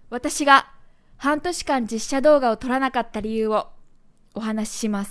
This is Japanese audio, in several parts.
私が半年間実写動画を撮らなかった理由をお話しします。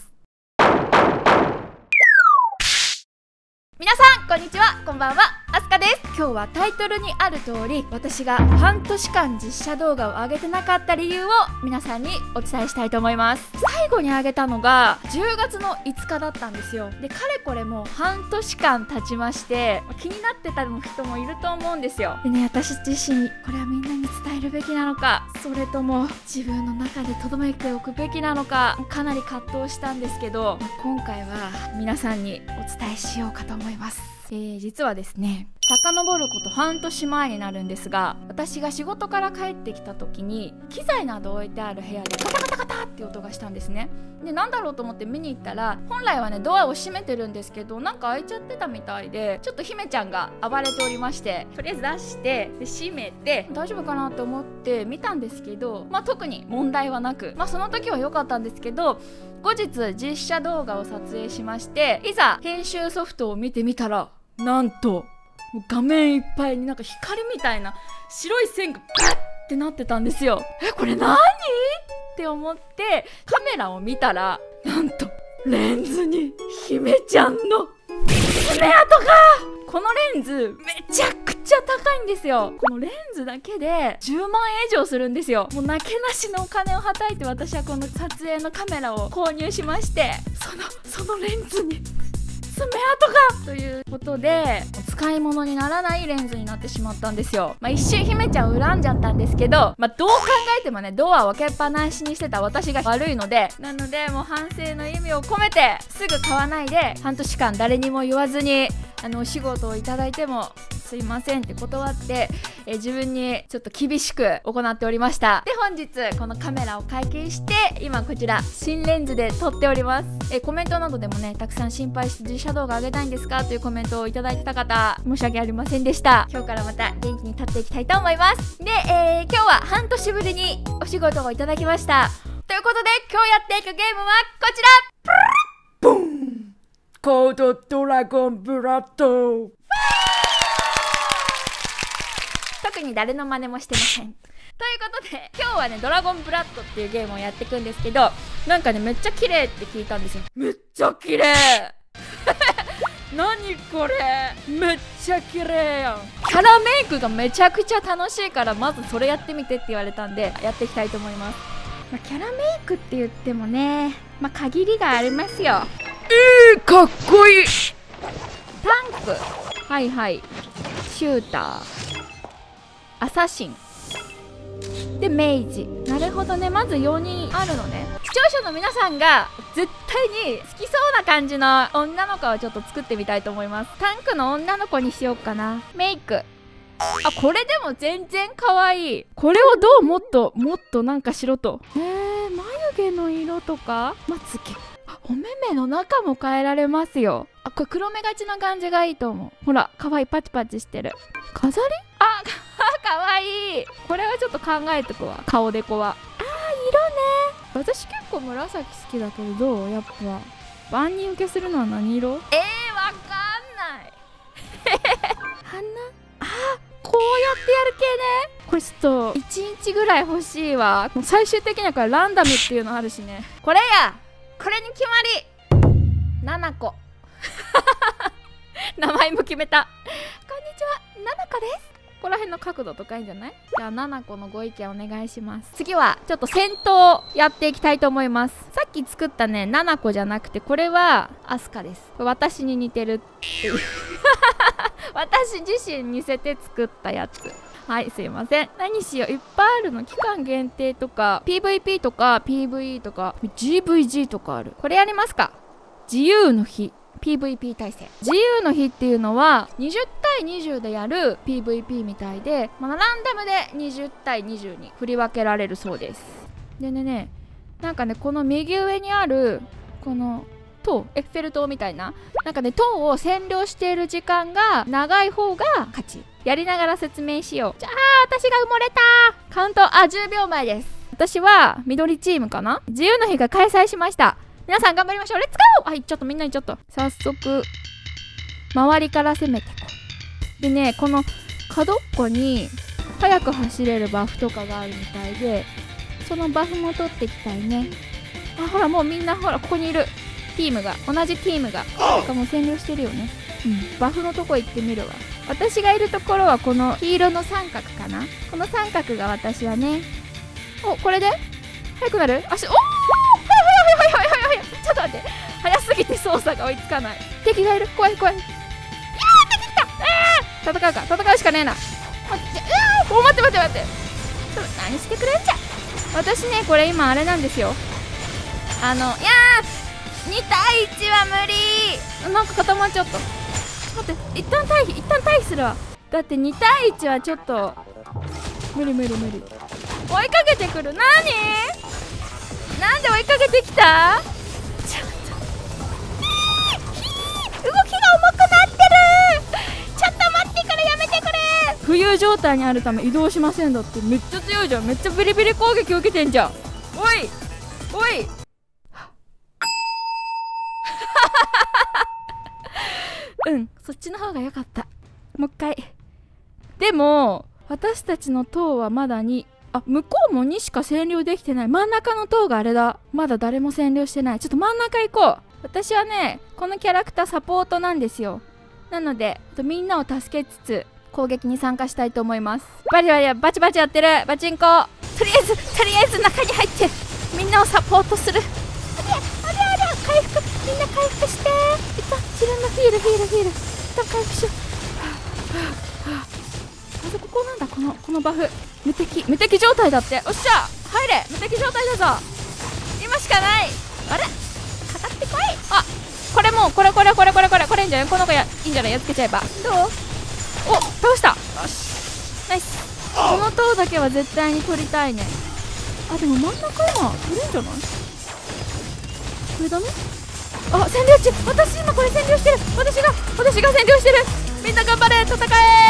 皆さんこんにちは、こんばんは、あすかです。今日はタイトルにある通り、私が半年間実写動画を上げてなかった理由を皆さんにお伝えしたいと思います。最後に上げたのが10月の5日だったんですよ。で、かれこれもう半年間経ちまして、気になってた人もいると思うんですよ。でね、私自身これはみんなに伝えるべきなのか、それとも自分の中で留めておくべきなのか、かなり葛藤したんですけど、今回は皆さんにお伝えしようかと思います。実はですね、遡ること半年前になるんですが、私が仕事から帰ってきた時に機材など置いてある部屋でガタガタガタって音がしたんですね。で、なんだろうと思って見に行ったら、本来はねドアを閉めてるんですけど、なんか開いちゃってたみたいで、ちょっと姫ちゃんが暴れておりまして、とりあえず出してで閉めて大丈夫かなと思って見たんですけど、特に問題はなく、その時は良かったんですけど、後日実写動画を撮影しまして、いざ編集ソフトを見てみたら、なんともう画面いっぱいになんか光みたいな白い線がバッってなってたんですよ。これ何って思ってカメラを見たら、なんとレンズに姫ちゃんの爪痕が。このレンズめちゃくちゃ高いんですよ。このレンズだけで10万円以上するんですよ。もうなけなしのお金をはたいて、私はこの撮影のカメラを購入しまして、そのレンズに爪痕がということで、使い物にならないレンズになってしまったんですよ。一瞬姫ちゃんを恨んじゃったんですけど、どう考えてもね、ドアを開けっぱなしにしてた私が悪いので、なのでもう反省の意味を込めて、すぐ買わないで半年間誰にも言わずにお仕事をいただいてもすいませんって断って、自分にちょっと厳しく行っておりました。で、本日このカメラを解禁して、今こちら新レンズで撮っております。コメントなどでもね、たくさん心配して実写動画上げたいんですかというコメントをいただいてた方、申し訳ありませんでした。今日からまた元気に撮っていきたいと思います。で、今日は半年ぶりにお仕事をいただきました。ということで、今日やっていくゲームはこちら、ボンコードドラゴンブラッド。特に誰の真似もしてません。ということで、今日はね、ドラゴンブラッドっていうゲームをやっていくんですけど、なんかね、めっちゃ綺麗って聞いたんですよ。めっちゃ綺麗何これ、めっちゃ綺麗やん。キャラメイクがめちゃくちゃ楽しいから、まずそれやってみてって言われたんで、やっていきたいと思います。キャラメイクって言ってもね、限りがありますよ。かっこいい。タンク、はいはい、シューター、アサシンでメイジ。なるほどね、まず4人あるのね。視聴者の皆さんが絶対に好きそうな感じの女の子をちょっと作ってみたいと思います。タンクの女の子にしようかな。メイク、これでも全然可愛い。これをどうもっとなんかしろと。眉毛の色とか、まつげ、お目目の中も変えられますよ。これ黒目がちな感じがいいと思う。ほら、可愛い、パチパチしてる。飾り、かわいい。これはちょっと考えてくわ。顔デコは。色ね。私結構紫好きだけど、どう？やっぱ万人受けするのは何色？わかんない鼻、こうやってやる系ね。これちょっと1日ぐらい欲しいわ。もう最終的にはこれランダムっていうのあるしね。これや、これに決まり。7個名前も決めた。こんにちは、7個です。ここら辺の角度とかいいんじゃない？じゃあ7個のご意見お願いします。次はちょっと戦闘やっていきたいと思います。さっき作ったね、7個じゃなくて、これはアスカです。これ私に似てるっていう私自身似せて作ったやつ。はい、すいません。何しよう、いっぱいあるの。期間限定とか PVP とか PVE とか GVG とかある。これやりますか。自由の日 PVP 対戦。自由の日っていうのは20対20でやる PVP みたいで、ランダムで20対20に振り分けられるそうです。でね、なんかね、この右上にあるこの塔、エッフェル塔みたいな、なんかね、塔を占領している時間が長い方が勝ち。やりながら説明しよう。じゃあ、私が埋もれた。カウント、10秒前です。私は緑チームかな。自由の日が開催しました。皆さん頑張りましょう。レッツゴー。はい、ちょっとみんなにちょっと早速周りから攻めてこう。でね、この角っこに速く走れるバフとかがあるみたいで、そのバフも取っていきたいね。あ、ほらもうみんなほらここにいるチームが、同じチームがなんかもう占領してるよね。バフのとこ行ってみるわ。私がいるところはこの黄色の三角かな。この三角が私はね。お、これで速くなる。足、おお、はい、ちょっと待って、速すぎて操作が追いつかない。敵がいる、怖い。いやー、敵来た。戦うか、戦うしかねえな。お、待って、ちょっと何してくれんじゃ。私ね、これ今あれなんですよ。いやー、2対1は無理。なんか固まっちゃった。待って、一旦退避するわ。だって2対1はちょっと無理。追いかけてくる。なんで追いかけてきた。動きが重くなってる。ちょっと待ってくれ、やめてくれ。浮遊状態にあるため移動しませんだって。めっちゃ強いじゃん。めっちゃビリビリ攻撃受けてんじゃん。おいそっちの方が良かった。もう一回。でも私たちの塔はまだ2。向こうも2しか占領できてない。真ん中の塔があれだ。まだ誰も占領してない。ちょっと真ん中行こう。私はね、このキャラクターサポートなんですよ。なのでみんなを助けつつ攻撃に参加したいと思います。バチバチやってる。バチンコ。とりあえず中に入ってみんなをサポートする。回復、みんな回復して。自分のヒール一旦回復しよう。まずここなんだ。このバフ無敵状態だって。おっしゃ、入れ。無敵状態だぞ。今しかない。あれ、かかってこい。これもうこれいいんじゃない。この子いいんじゃない。やっつけちゃえば。どう。お、倒した。よし、ナイス。この塔だけは絶対に取りたいね。でも真ん中今取れんじゃない。これダメ。占領中。私今これ占領してる。私が占領してる。みんな頑張れ。戦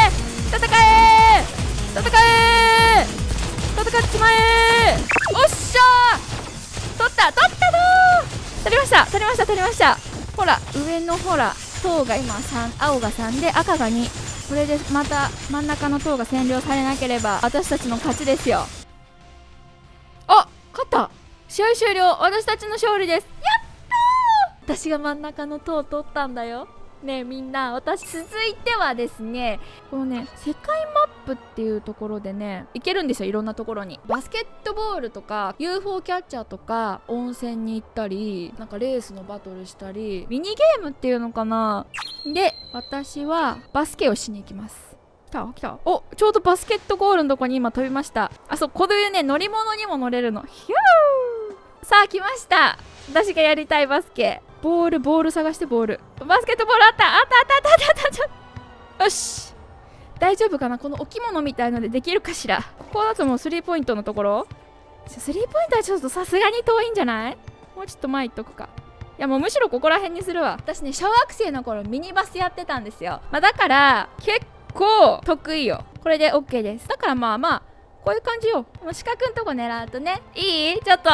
っちまえ。おっしゃー、取ったぞー。取りました。ほら上のほら塔が今3、青が3で赤が2。これでまた真ん中の塔が占領されなければ私たちの勝ちですよ。勝った。試合終了。私たちの勝利です。やったー。私が真ん中の塔を取ったんだよ。ねえみんな、続いてはですね、このね世界マップっていうところでね行けるんですよ。いろんなところにバスケットボールとか UFO キャッチャーとか温泉に行ったり、なんかレースのバトルしたり、ミニゲームっていうのかな。で私はバスケをしに行きます。来た。お、ちょうどバスケットゴールのとこに今飛びました。こういうね乗り物にも乗れるの。ヒュー。さあ来ました。私がやりたいバスケ。ボール探して。バスケットボールあった。よし、大丈夫かな。この置物みたいのでできるかしら。ここだともうスリーポイントのところ。スリーポイントはちょっとさすがに遠いんじゃない。もうちょっと前行っとくか。いやもうむしろここら辺にするわ。私ね小学生の頃ミニバスやってたんですよ。だから結構得意よ。これで OK です。だからまあこういう感じよ。もう四角のとこ狙うとね。いい？ちょっと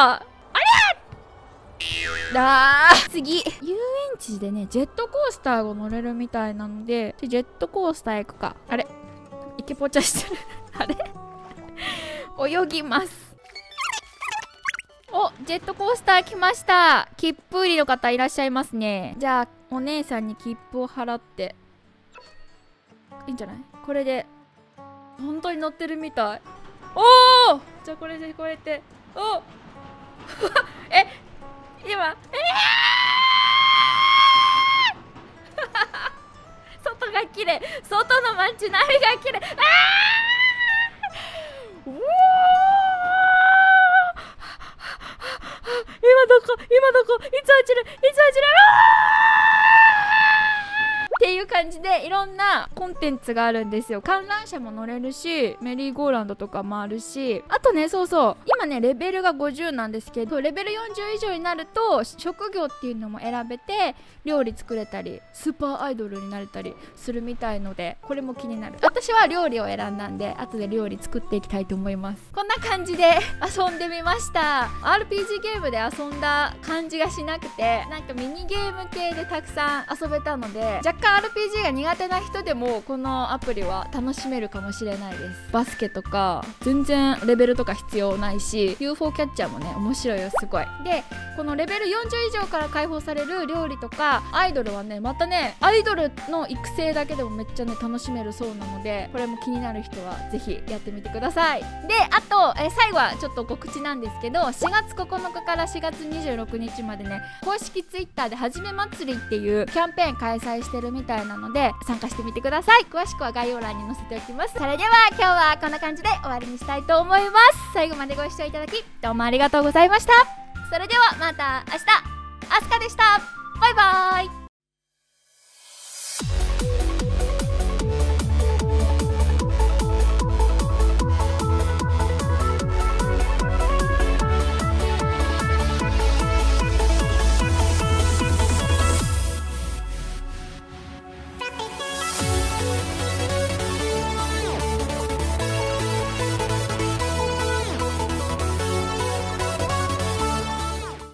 次遊園地でねジェットコースターが乗れるみたいなのでジェットコースター行くか。あれイケポチャしてるあれ泳ぎます。お、ジェットコースター来ました。切符売りの方いらっしゃいますね。じゃあお姉さんに切符を払っていいんじゃない。これで本当に乗ってるみたい。おお、じゃあこれでこうやって今外が綺麗。外の街並みが綺麗。今どこいつ落ちるっていう感じでいろんなコンテンツがあるんですよ。観覧車も乗れるしメリーゴーランドとかもあるし、あとね今ねレベルが50なんですけど、レベル40以上になると職業っていうのも選べて料理作れたりスーパーアイドルになれたりするみたいので、これも気になる。私は料理を選んだんで後で料理作っていきたいと思います。こんな感じで遊んでみました。 RPG ゲームで遊んだ感じがしなくて、なんかミニゲーム系でたくさん遊べたので若干RPG がが苦手な人でもこのアプリは楽しめるかもしれないです。バスケとか全然レベルとか必要ないし、 UFO キャッチャーもね面白いよ、すごい。でこのレベル40以上から解放される料理とかアイドルはね、またねアイドルの育成だけでもめっちゃね楽しめるそうなので、これも気になる人はぜひやってみてください。であと最後はちょっと告知なんですけど、4月9日から4月26日までね、公式 Twitter ではじめ祭りっていうキャンペーン開催してるみたいなので参加してみてください。詳しくは概要欄に載せておきます。それでは今日はこんな感じで終わりにしたいと思います。最後までご視聴いただきどうもありがとうございました。それではまた明日、あすかでした。バイバーイ。